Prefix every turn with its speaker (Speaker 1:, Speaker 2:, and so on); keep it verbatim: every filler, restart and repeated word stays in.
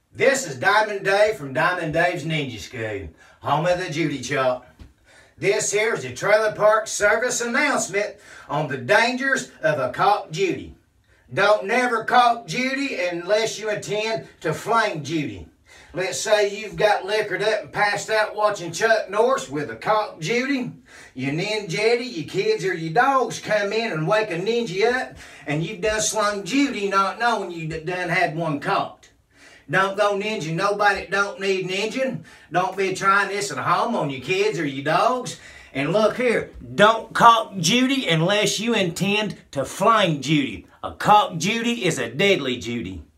Speaker 1: This is Diamond Dave from Diamond Dave's Ninja School, home of the Judy Chop. This here is a trailer park service announcement on the dangers of a cocked Judy. Don't never cock Judy unless you intend to flank Judy. Let's say you've got liquored up and passed out watching Chuck Norris with a cocked Judy. Your ninjetti, your kids, or your dogs come in and wake a ninja up, and you've done slung Judy not knowing you done had one cocked. Don't go ninja nobody that don't need ninja. Don't be trying this at home on your kids or your dogs. And look here, don't cock Judy unless you intend to flank Judy. A cocked Judy is a deadly Judy.